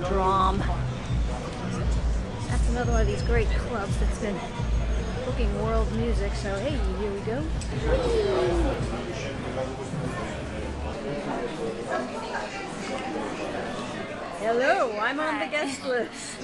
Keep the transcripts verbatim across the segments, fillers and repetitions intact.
Drom. That's another one of these great clubs that's been booking world music, so hey, here we go. Hello, I'm on the guest list.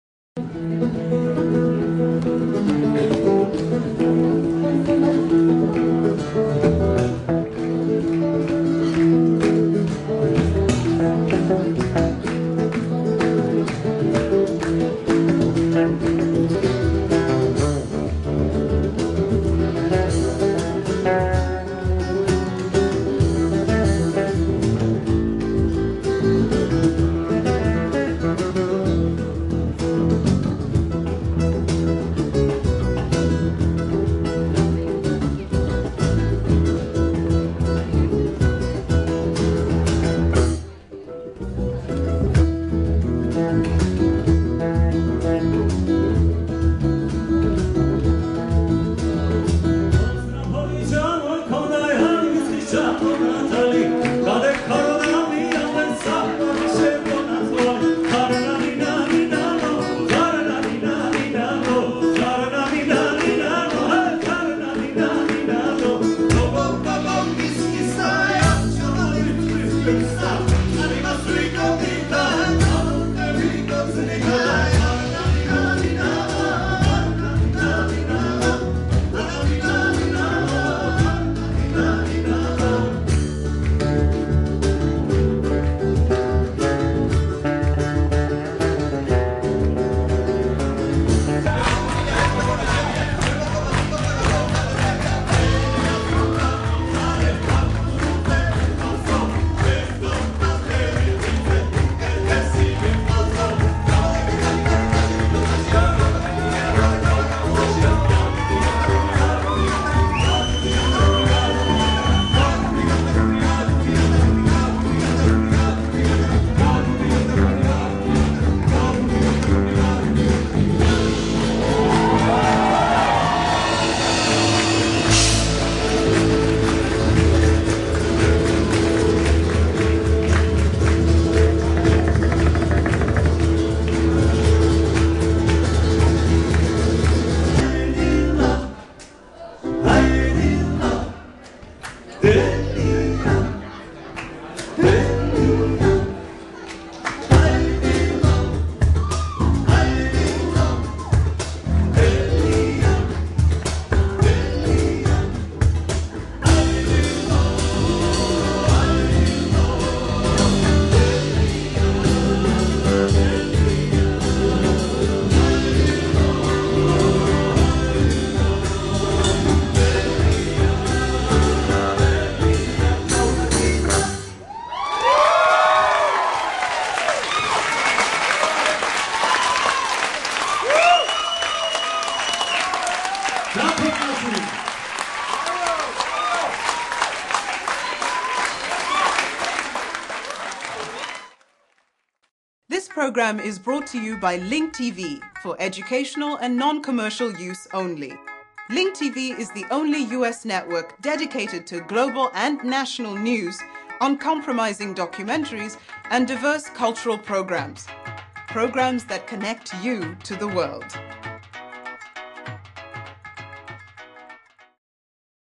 This program is brought to you by Link T V for educational and non-commercial use only. Link T V is the only U S network dedicated to global and national news, uncompromising documentaries, and diverse cultural programs. Programs that connect you to the world.